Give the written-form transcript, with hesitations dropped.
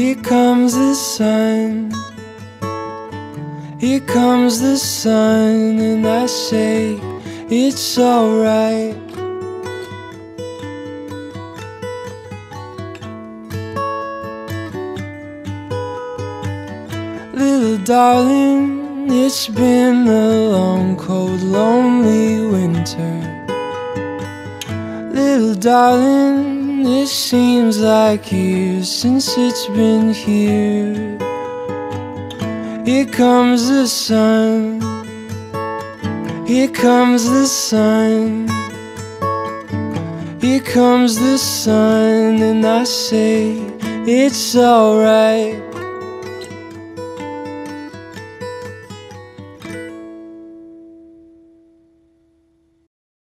Here comes the sun. Here comes the sun, and I say it's alright. Little darling, it's been a long, cold, lonely winter. Little darling, it seems like years since it's been here. Here comes the sun. Here comes the sun. Here comes the sun, and I say it's alright.